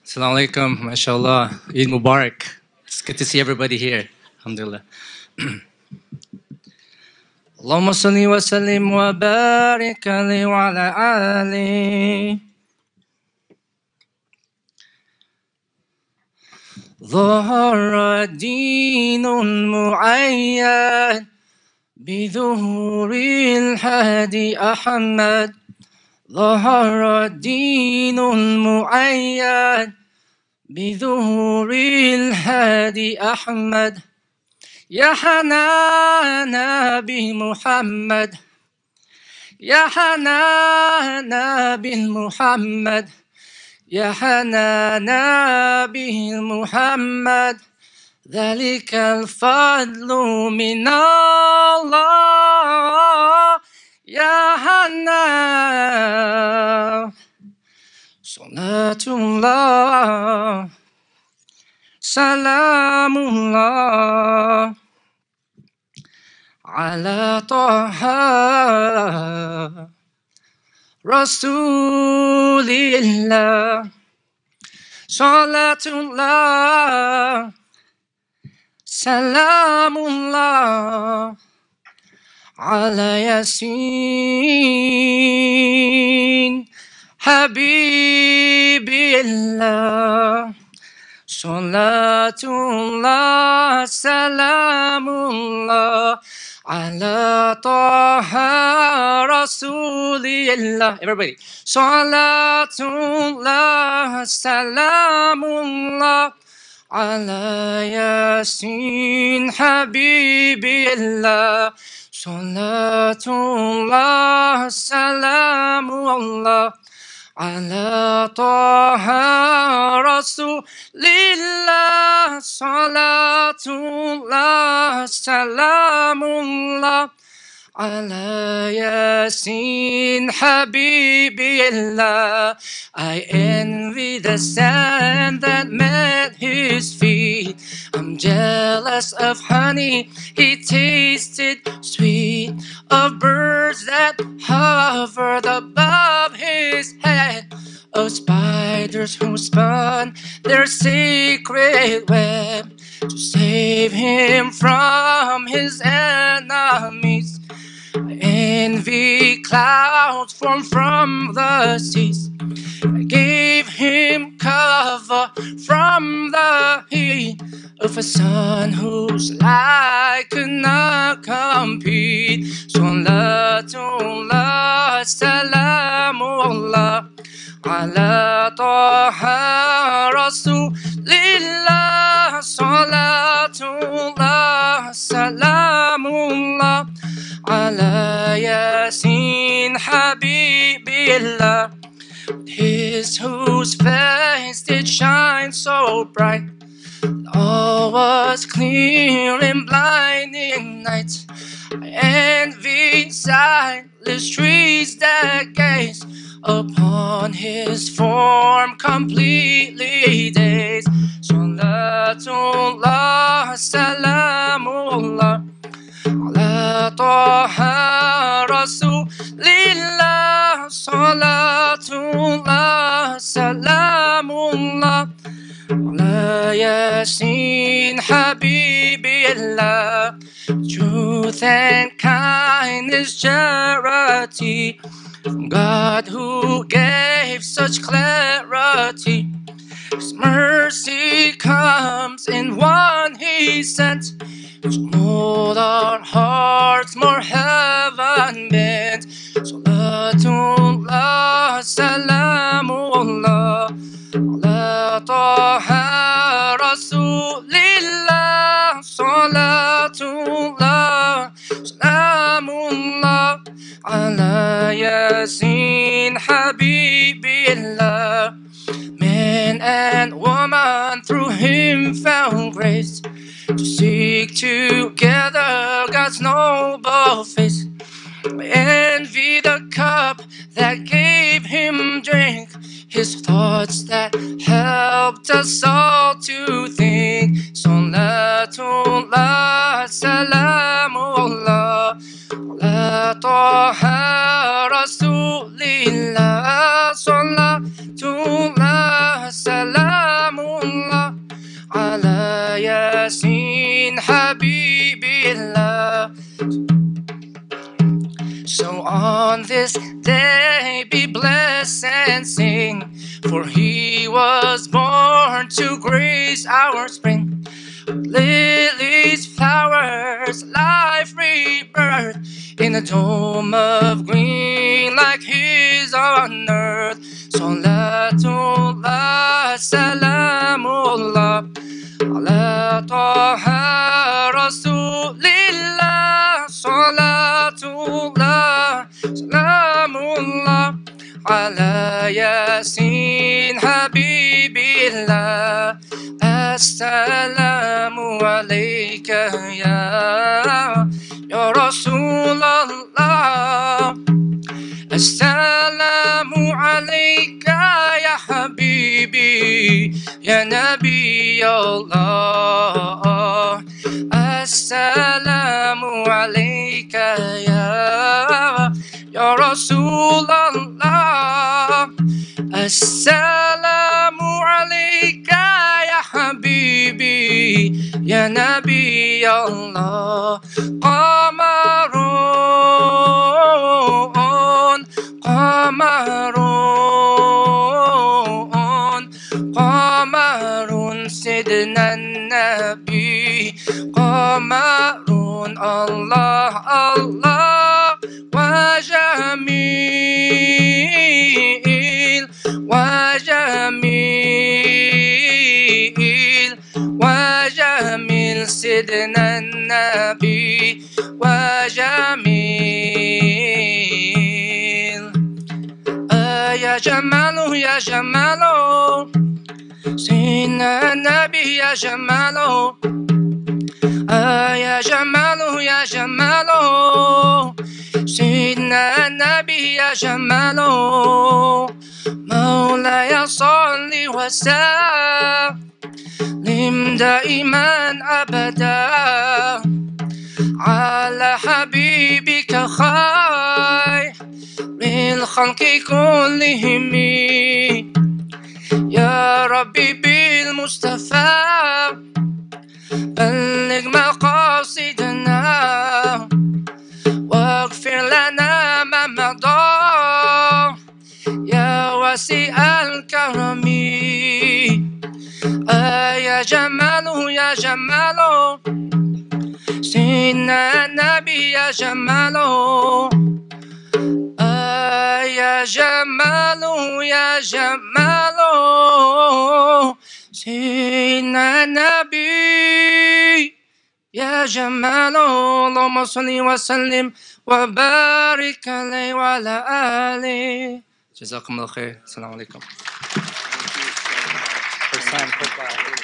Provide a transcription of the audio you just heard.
Assalamu alaikum, mashallah. Eid Mubarak. It's good to see everybody here. Alhamdulillah. اللهم صل وسلم وبارك عليه وعلى آله. ظهر الدين المعين بظهور الهادي أحمد. ظهر الدين المعين بظهور الهادي أحمد. يا حنانا بمحمد، يا حنانا بالمحمد، يا حنانا بالمحمد. ذلك الفضل من الله. يا حنان صلاة الله سلام الله على طه رسول الله. صلاة الله سلام الله على ياسين حبيب الله. صلاة الله سلام الله على طه رسول الله. Everybody. صلاة الله سلام الله على ياسين حبيب الله. صلاة الله سلام الله على طه رسول الله. صلاة الله سلام الله على ياسين حبيب الله. I envy the sand that met his feet. I'm jealous of honey he tasted sweet, of birds that hovered above his head, of spiders who spun their sacred web to save him from his enemies. I envy clouds formed from the seas. I gave him cover from the heat of a sun whose light could not compete. Salatullah, salamullah ala taha rasulillah. Salatullah, salamullah ala yasin habibillah. His whose face did shine so bright, all was clear in blinding night. I envied sightless trees that gaze upon his form completely dazed. Salatullah, salamullah ala taha rasulillah. Salatullah, salamullah ala yasin habibillah. Truth and kindness, charity, from God who gave such clarity. His mercy comes in one he sent to mold our hearts more heaven bent. Salatullah, salamullah ala taha rasulillah. Salatullah, salamullah ala yasin habibillah. Man and woman through him found grace to seek together God's noble face. I envy the cup that gave him drink, his thoughts that helped us all to think. Salatullah, salamullah ala taha rasulillah. Salatullah, salam For he was born to grace our spring. Lilies, flowers, life rebirth in a dome of green like his on earth. Salatullah, salamullah ala Taha Rasulillah. Salatullah, salamullah ala Yasin Habibillah. Assalamu alayka ya Rasulallah. Assalamu alayka ya Habibi ya Nabi Allah. Assalamu alayka ya Rasulallah. Assalamu alayka ya Habibi ya Nabi Allah. Qamarun Sidna Nabi. Qamarun Allah Allah wa jamil wa jamil wa jamil Sidna Nabi wa jamil. Ya Jamalu ya Jamalu Sidna Nabi ya Jamalu. Ya Jamalu ya Jamalu Sidna Nabi ya Jamalu. مولاي صل وسلم دائما أبدا على حبيبك خير الخلق كلهم. يا ربي بالمصطفى بلغ مقاصدنا واغفر لنا ما مضى يا واسع الكرم. يا جمال يا جمال سيدنا النبي يا جمال. يا جمال يا جمال سيدنا النبي يا جمال. اللهم صل وسلم وبارك عليه وعلى آله. جزاكم الله خير. السلام عليكم.